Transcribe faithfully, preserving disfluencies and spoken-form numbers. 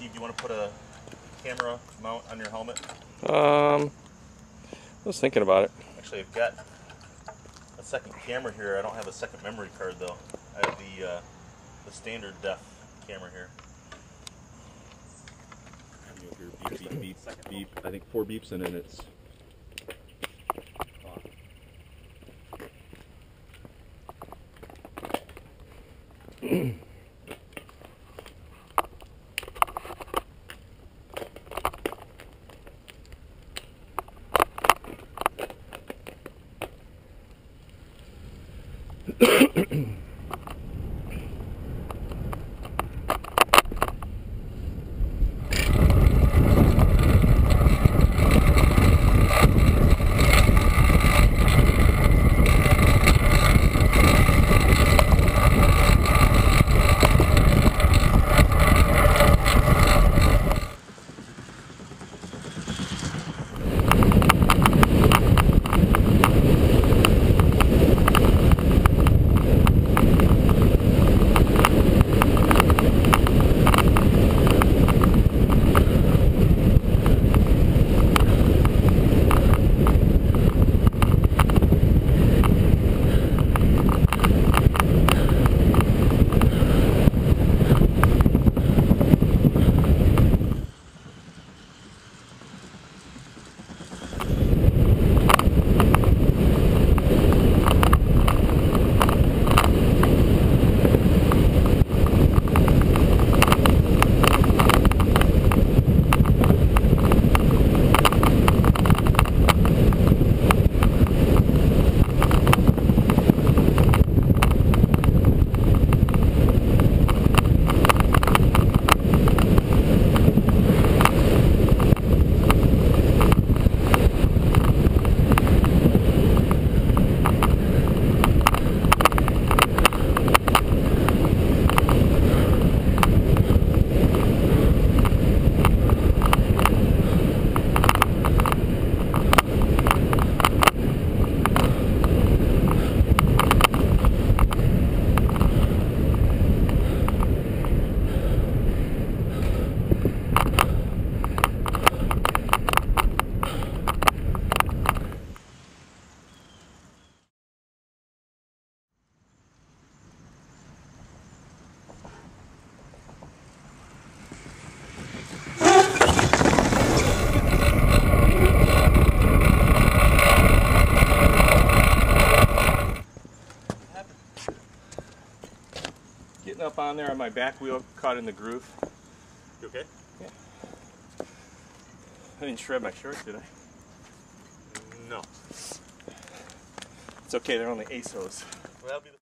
Steve, do you want to put a camera mount on your helmet? Um, I was thinking about it. Actually, I've got a second camera here. I don't have a second memory card though. I have the uh, the standard def camera here. Beep, beep, beep, beep. I think four beeps and then it's Getting up on there on my back wheel, caught in the groove. You okay? Yeah. I didn't shred my shorts, did I? No. It's okay, they're only A S O S. Well, that'll be the